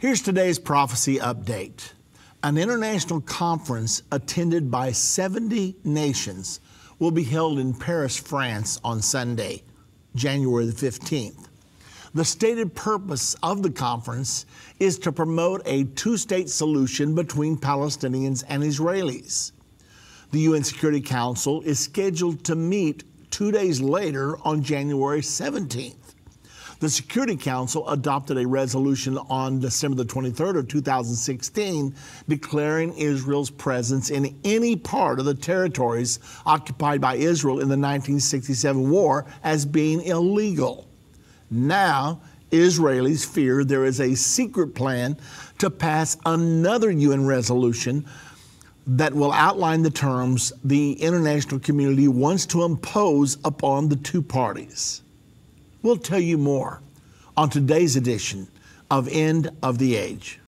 Here's today's prophecy update. An international conference attended by 70 nations will be held in Paris, France on Sunday, January the 15th. The stated purpose of the conference is to promote a two-state solution between Palestinians and Israelis. The UN Security Council is scheduled to meet 2 days later on January 17th. The Security Council adopted a resolution on December the 23rd of 2016 declaring Israel's presence in any part of the territories occupied by Israel in the 1967 war as being illegal. Now, Israelis fear there is a secret plan to pass another UN resolution that will outline the terms the international community wants to impose upon the two parties. We'll tell you more on today's edition of End of the Age.